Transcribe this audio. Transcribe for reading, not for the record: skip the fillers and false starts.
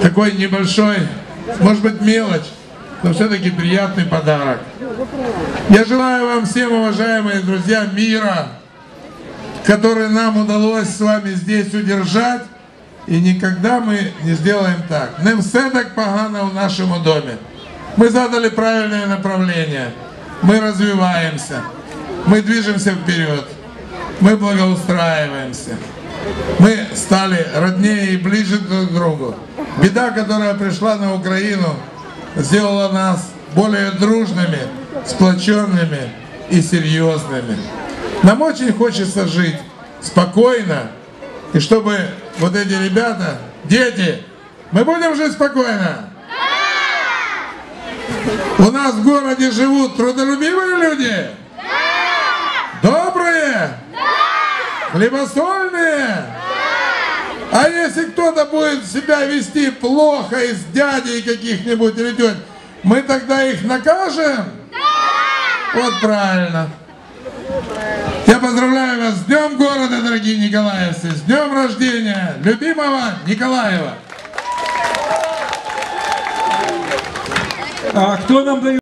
такой небольшой, может быть мелочь, но все-таки приятный подарок. Я желаю вам всем, уважаемые друзья, мира, который нам удалось с вами здесь удержать, и никогда мы не сделаем так. Не все так погано в нашем доме. Мы задали правильное направление, мы развиваемся, мы движемся вперед, мы благоустраиваемся, мы стали роднее и ближе друг к другу. Беда, которая пришла на Украину, сделала нас более дружными, сплоченными и серьезными. Нам очень хочется жить спокойно, и чтобы вот эти ребята, дети, мы будем жить спокойно. У нас в городе живут трудолюбивые люди? Добрые? Хлебосольные? А если кто-то будет себя вести плохо из дядей каких-нибудь или теть, мы тогда их накажем? Вот правильно. Я поздравляю вас с Днем города, дорогие николаевцы, с днем рождения любимого Николаева. А кто нам дает?